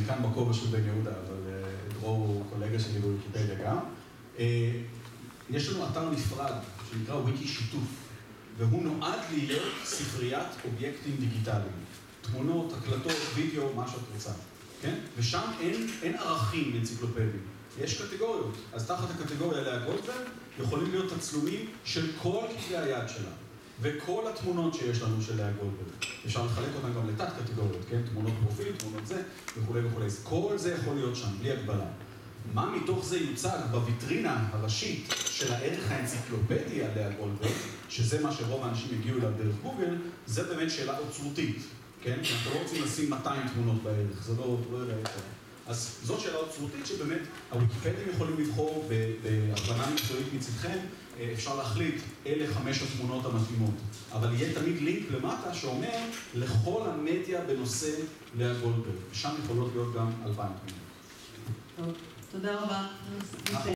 כאן בכובע של בן יהודה, אבל דרור הוא קולגה שלי בוויקיפדיה גם. יש לנו אתר נפרד שנקרא וויקי שיתוף, והוא נועד להיות ספריית אובייקטים דיגיטליים. תמונות, הקלטות, וידאו, מה שאת רוצה. כן? ושם אין ערכים אנציקלופדיים. יש קטגוריות. אז תחת הקטגוריה לאה גולדברג יכולים להיות תצלומים של כל כתבי היד שלה. וכל התמונות שיש לנו של לאה גולדברג. אפשר לחלק אותן גם לתת קטגוריות, כן? תמונות פרופיל, תמונות זה, וכו' וכו'. כל זה יכול להיות שם, בלי הגבלה. מה מתוך זה יוצג בוויטרינה הראשית של הערך האנציקלופדי על לאה גולדברג, שזה מה שרוב האנשים הגיעו אליו דרך גוגל, זה באמת שאלה אוצרותית, כן? אנחנו לא רוצים לשים 200 תמונות בערך, זה לא יודע יותר. אז זאת שאלה אוצרותית שבאמת הוויקיפדים יכולים לבחור בהכוונה מקצועית מצדכם, אפשר להחליט אלה 5 התמונות המתאימות, אבל יהיה תמיד לינק למטה שאומר לכל המדיה בנושא לאה גולדברג, ושם יכולות להיות גם 2,000 תמונות. טוב, תודה רבה.